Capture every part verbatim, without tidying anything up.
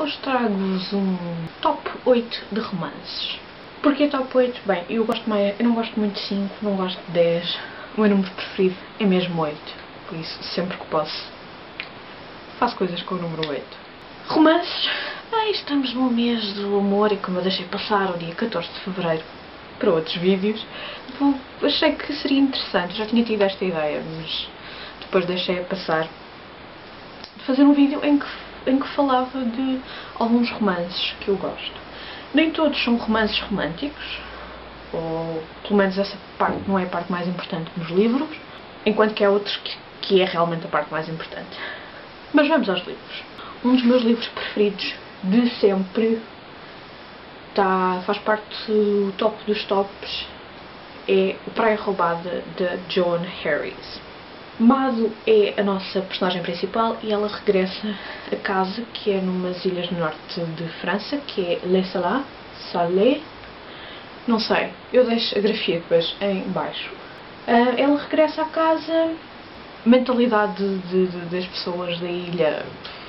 hoje trago-vos um top oito de romances. Porquê top oito? Bem, eu, gosto mais, eu não gosto muito de cinco, não gosto de dez. O meu número preferido é mesmo oito. Por isso, sempre que posso, faço coisas com o número oito. Romances. Bem, estamos no mês do amor e como eu deixei passar o dia catorze de fevereiro para outros vídeos, vou, achei que seria interessante. Já tinha tido esta ideia, mas depois deixei passar de fazer um vídeo em que, em que falava de alguns romances que eu gosto. Nem todos são romances românticos, ou pelo menos essa parte não é a parte mais importante nos livros, enquanto que há outros que, que é realmente a parte mais importante. Mas vamos aos livros. Um dos meus livros preferidos de sempre, tá, faz parte do top dos tops, é O Praia Roubada, de Joan Harris. Mado é a nossa personagem principal e ela regressa a casa, que é numas ilhas no norte de França, que é Les Salles, Salé, não sei, eu deixo a grafia depois em baixo. Uh, ela regressa a casa, mentalidade de, de, das pessoas da ilha.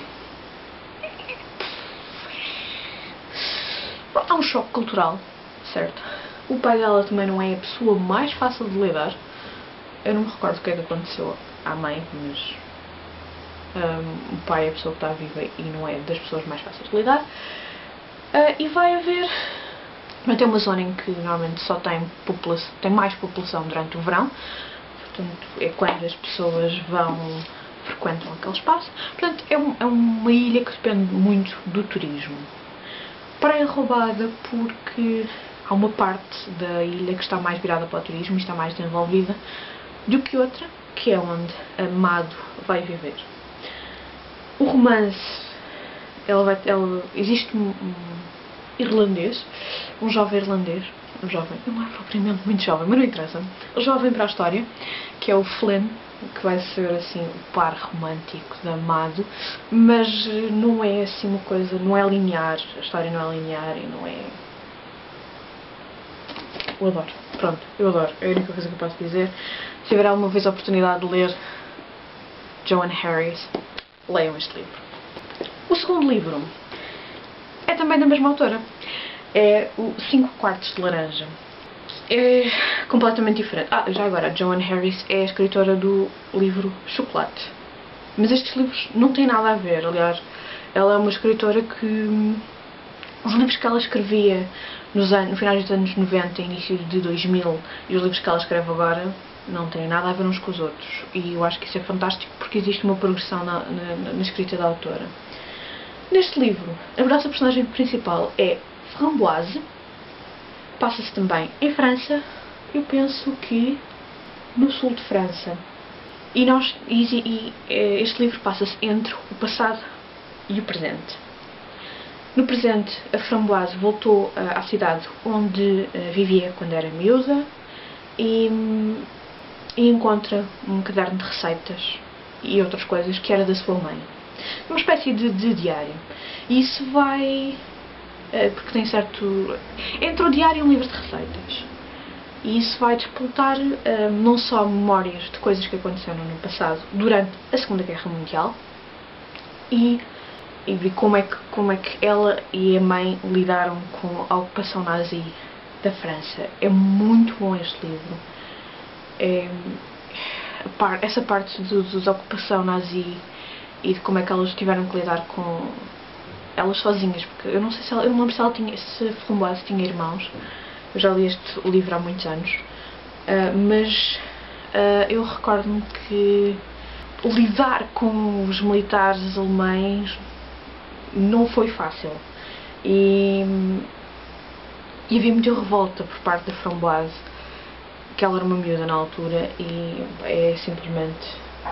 Há um choque cultural, certo? O pai dela também não é a pessoa mais fácil de lidar. Eu não me recordo o que é que aconteceu à mãe, mas um, o pai é a pessoa que está viva e não é das pessoas mais fáceis de lidar. Uh, e vai haver... Vai ter uma zona em que normalmente só tem, população, tem mais população durante o verão. Portanto, é quando as pessoas vão, frequentam aquele espaço. Portanto, é, um, é uma ilha que depende muito do turismo. Praia Roubada porque há uma parte da ilha que está mais virada para o turismo e está mais desenvolvida do que outra, que é onde Mado vai viver. O romance, ela vai, ela, existe um, um irlandês, um jovem irlandês, um jovem, não é propriamente muito jovem, mas não interessa, um jovem para a história, que é o Flynn, que vai ser assim o par romântico da Mado, mas não é assim uma coisa, não é linear, a história não é linear e não é... Eu adoro, pronto, eu adoro, é a única coisa que eu posso dizer. Se tiver alguma vez a oportunidade de ler Joan Harris, leiam este livro. O segundo livro é também da mesma autora, é o Cinco Quartos de Laranja. É completamente diferente. Ah, já agora, a Joan Harris é a escritora do livro Chocolate. Mas estes livros não têm nada a ver, aliás, ela é uma escritora que... Os livros que ela escrevia nos anos, no final dos anos noventa e início de dois mil e os livros que ela escreve agora não têm nada a ver uns com os outros. E eu acho que isso é fantástico porque existe uma progressão na, na, na escrita da autora. Neste livro, a nossa personagem principal é Framboise. Passa-se também em França, eu penso que no sul de França. E, nós, e, e este livro passa-se entre o passado e o presente. No presente, a Framboise voltou uh, à cidade onde uh, vivia quando era miúda e, e encontra um caderno de receitas e outras coisas que era da sua mãe. Uma espécie de, de diário. E isso vai... Uh, porque tem certo... Entre o diário e um livro de receitas. E isso vai despoltar uh, não só memórias de coisas que aconteceram no passado durante a Segunda Guerra Mundial e... e vi como é, que, como é que ela e a mãe lidaram com a ocupação nazi da França. É muito bom este livro. É, par, essa parte do, do, da ocupação nazi e de como é que elas tiveram que lidar com elas sozinhas, porque eu não sei se ela, eu não lembro se ela tinha, se a Framboise tinha irmãos. Eu já li este livro há muitos anos, uh, mas uh, eu recordo-me que lidar com os militares alemães não foi fácil e, e havia muita revolta por parte da Framboise, que ela era uma miúda na altura e é simplesmente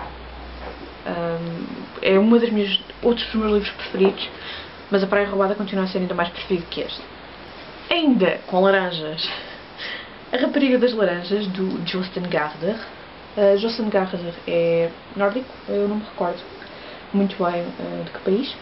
um, é uma das minhas, outros dos meus livros preferidos, mas A Praia Roubada continua a ser ainda mais preferido que este. Ainda com laranjas, A Rapariga das Laranjas, do Jostein Gaarder. uh, Jostein Gaarder é nórdico, eu não me recordo muito bem uh, de que país.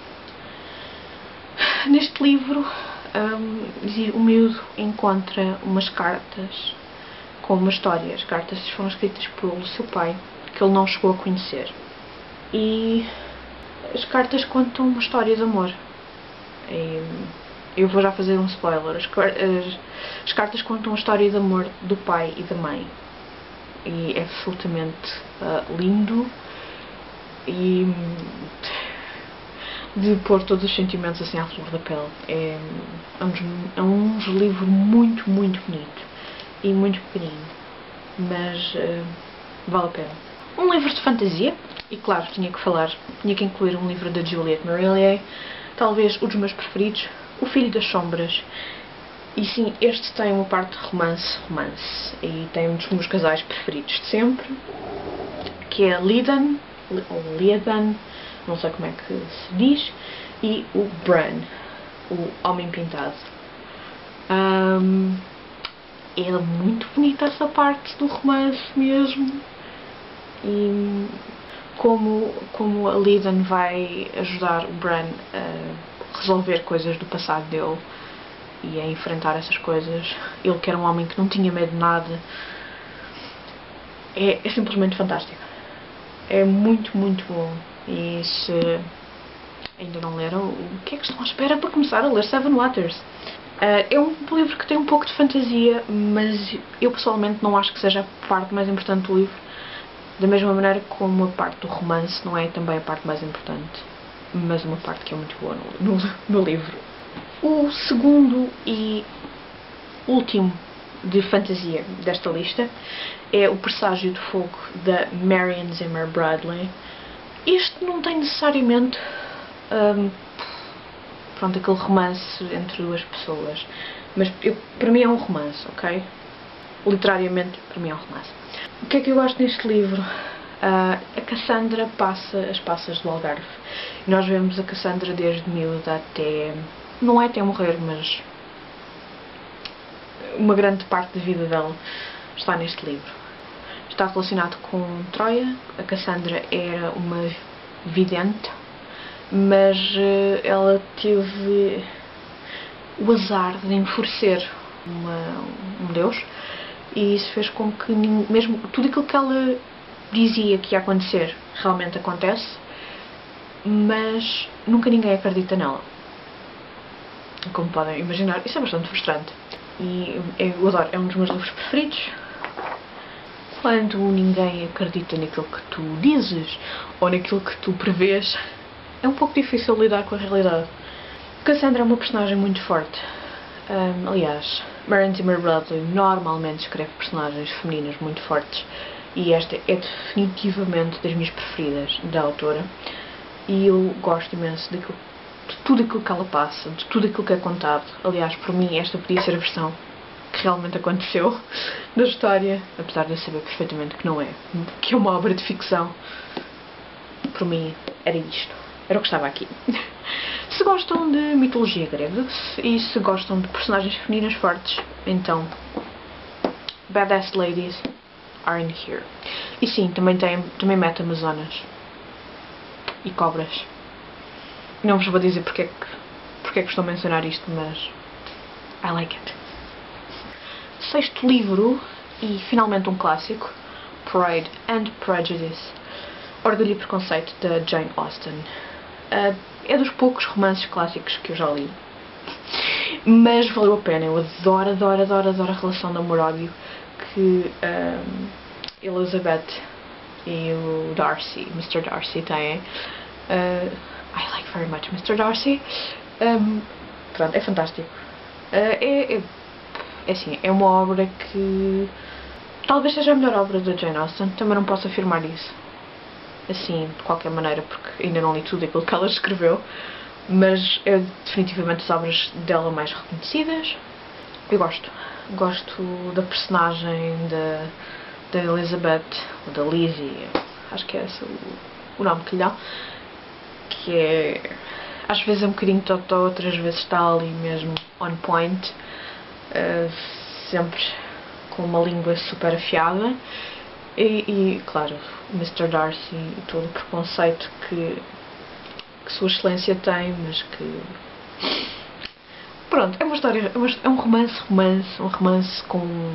Neste livro, um, o miúdo encontra umas cartas com uma história. As cartas foram escritas pelo seu pai, que ele não chegou a conhecer. E as cartas contam uma história de amor. E, eu vou já fazer um spoiler. As, as, as cartas contam a história de amor do pai e da mãe. E é absolutamente uh, lindo. E de pôr todos os sentimentos assim à flor da pele. É, é, um, é um livro muito, muito bonito. E muito pequenino. Mas uh, vale a pena. Um livro de fantasia. E claro, tinha que falar, tinha que incluir um livro da Juliette Marillier. Talvez um dos meus preferidos. O Filho das Sombras. E sim, este tem uma parte de romance, romance. E tem um dos meus casais preferidos de sempre. Que é Lidan, ou Liadan, não sei como é que se diz. E o Bran, o Homem Pintado. Um, é muito bonita essa parte do romance mesmo. E como, como a Lidan vai ajudar o Bran a resolver coisas do passado dele e a enfrentar essas coisas. Ele que era um homem que não tinha medo de nada. É, é simplesmente fantástico. É muito, muito bom. E se ainda não leram, o que é que estão à espera para começar a ler Seven Waters? Uh, é um livro que tem um pouco de fantasia, mas eu pessoalmente não acho que seja a parte mais importante do livro. Da mesma maneira como a parte do romance não é também a parte mais importante, mas uma parte que é muito boa no, no, no livro. O segundo e último de fantasia desta lista é O Presságio de Fogo, da Marion Zimmer Bradley. Este não tem necessariamente um, pronto, aquele romance entre duas pessoas, mas eu, para mim é um romance, ok? Literariamente, para mim é um romance. O que é que eu gosto neste livro? Uh, a Cassandra passa as passas do Algarve. E nós vemos a Cassandra desde miúda até... não é até morrer, mas uma grande parte da vida dela está neste livro. Está relacionado com Troia. A Cassandra era uma vidente, mas uh, ela teve o azar de enfurecer uma, um deus, e isso fez com que mesmo tudo aquilo que ela dizia que ia acontecer realmente acontece, mas nunca ninguém acredita nela. Como podem imaginar, isso é bastante frustrante. E eu adoro, é um dos meus livros preferidos. Quando ninguém acredita naquilo que tu dizes ou naquilo que tu prevês, é um pouco difícil lidar com a realidade. Cassandra é uma personagem muito forte. Um, aliás, Marion Zimmer Bradley normalmente escreve personagens femininas muito fortes, e esta é definitivamente das minhas preferidas da autora. E eu gosto imenso daquilo, de tudo aquilo que ela passa, de tudo aquilo que é contado. Aliás, por mim, esta podia ser a versão que realmente aconteceu da história, apesar de eu saber perfeitamente que não é, que é uma obra de ficção. Por mim, era isto. Era o que estava aqui. Se gostam de mitologia grega e se gostam de personagens femininas fortes, então Badass Ladies are in here. E sim, também, tem, também mete amazonas e cobras. Não vos vou dizer porque é que, porque é que estou a mencionar isto, mas I like it. Sexto livro, e finalmente um clássico, Pride and Prejudice, Orgulho e Preconceito, da Jane Austen. Uh, é dos poucos romances clássicos que eu já li, mas valeu a pena. Eu adoro, adoro, adoro, adoro a relação de amor-ódio que um, Elizabeth e o Darcy, mister Darcy têm. Uh, I like very much mister Darcy. Um, pronto, é fantástico. Uh, é, é, é assim, é uma obra que talvez seja a melhor obra da Jane Austen. Também não posso afirmar isso assim, de qualquer maneira, porque ainda não li tudo aquilo que ela escreveu, mas é definitivamente as obras dela mais reconhecidas. Eu gosto. Gosto da personagem da, da Elizabeth, ou da Lizzie, acho que é esse o, o nome que lhe dá, que é, às vezes é um bocadinho totó, outras vezes está ali mesmo on point, uh, sempre com uma língua super afiada. E, e, claro, mister Darcy e todo o preconceito que, que Sua Excelência tem, mas que... Pronto, é uma história, é um romance, romance, um romance com...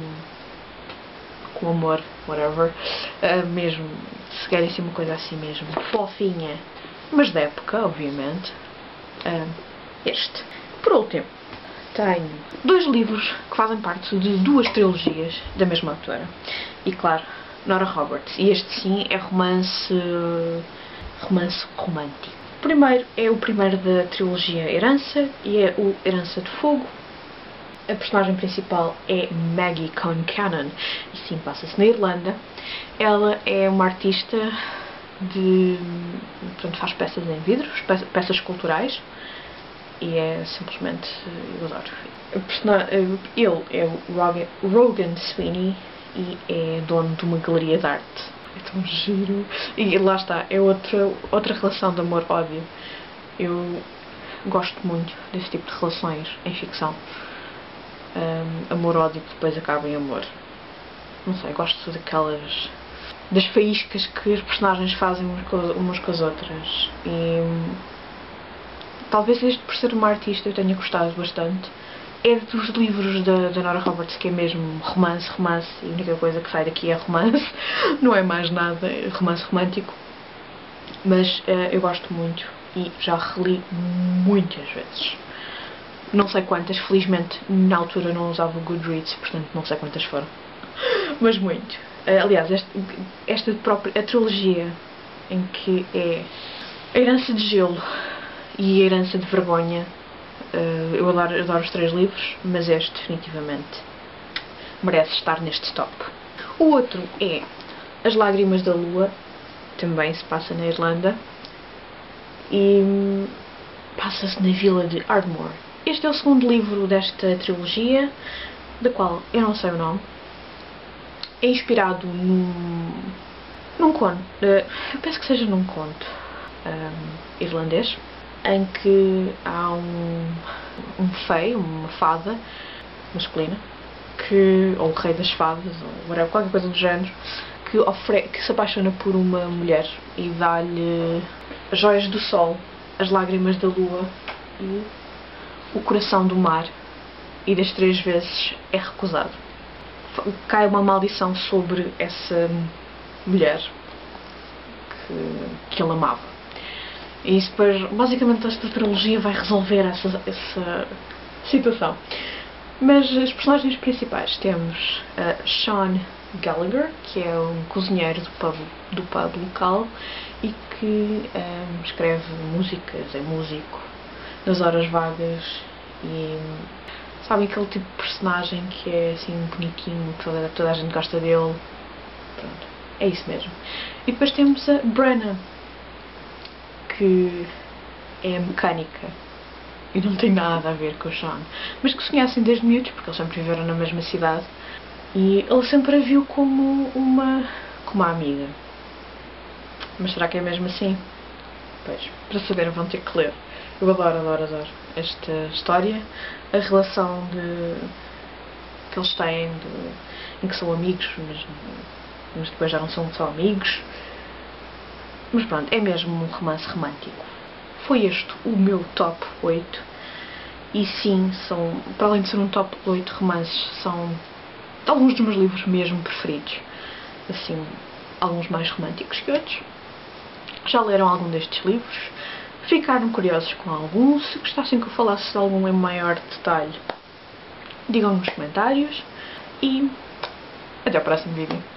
com amor, whatever. Uh, mesmo, se querem ser uma coisa assim mesmo, fofinha, mas da época, obviamente. Uh, este. Por último, tenho dois livros que fazem parte de duas trilogias da mesma autora. E claro, Nora Roberts. E este sim é romance... romance romântico. O primeiro é o primeiro da trilogia Herança e é o Herança de Fogo. A personagem principal é Maggie Concannon e sim, passa-se na Irlanda. Ela é uma artista de... portanto, faz peças em vidros, peças esculturais e é simplesmente... eu adoro. Ele é o Rogan Sweeney e é dono de uma galeria de arte. É tão giro. E lá está, é outra, outra relação de amor-ódio. Eu gosto muito desse tipo de relações em ficção. Um, amor-ódio que depois acaba em amor. Não sei, gosto daquelas... das faíscas que as personagens fazem umas com, umas com as outras. E talvez este, por ser uma artista, eu tenha gostado bastante. É dos livros da, da Nora Roberts que é mesmo romance, romance, e a única coisa que sai daqui é romance, não é mais nada, é romance romântico. Mas uh, eu gosto muito e já reli muitas vezes. Não sei quantas, felizmente na altura não usava o Goodreads, portanto não sei quantas foram. Mas muito. Uh, aliás, este, esta própria, a trilogia em que é a Herança de Gelo e a Herança de Vergonha, uh, eu adoro, adoro os três livros, mas este definitivamente merece estar neste top. O outro é As Lágrimas da Lua, também se passa na Irlanda e passa-se na vila de Ardmore. Este é o segundo livro desta trilogia, da qual eu não sei o nome. É inspirado num, num conto, uh, eu penso que seja num conto um, irlandês, em que há um, um fei, uma fada masculina, que, ou o rei das fadas, ou whatever, qualquer coisa do género, que, ofre, que se apaixona por uma mulher e dá-lhe as joias do sol, as lágrimas da lua e o coração do mar, e das três vezes é recusado. Cai uma maldição sobre essa mulher que, que ele amava. E isso depois, basicamente, esta trilogia vai resolver essa, essa situação. Mas as personagens principais temos uh, Sean Gallagher, que é um cozinheiro do pub, do pub local e que um, escreve músicas, é músico nas horas vagas e sabem aquele tipo de personagem que é assim bonitinho, toda, toda a gente gosta dele. Pronto, é isso mesmo. E depois temos a Brenna, que é mecânica e não tem nada a ver com o Sean, mas que se conhecem desde miúdos porque eles sempre viveram na mesma cidade e ele sempre a viu como uma, como uma amiga. Mas será que é mesmo assim? Pois, para saber vão ter que ler. Eu adoro, adoro, adoro esta história, a relação de, que eles têm, de, em que são amigos, mas, mas depois já não são só amigos. Mas pronto, é mesmo um romance romântico. Foi este o meu top oito. E sim, são, para além de ser um top oito romances, são alguns dos meus livros mesmo preferidos. Assim, alguns mais românticos que outros. Já leram algum destes livros? Ficaram curiosos com algum? Se gostassem que eu falasse de algum em maior detalhe, digam nos comentários. E até ao próximo vídeo.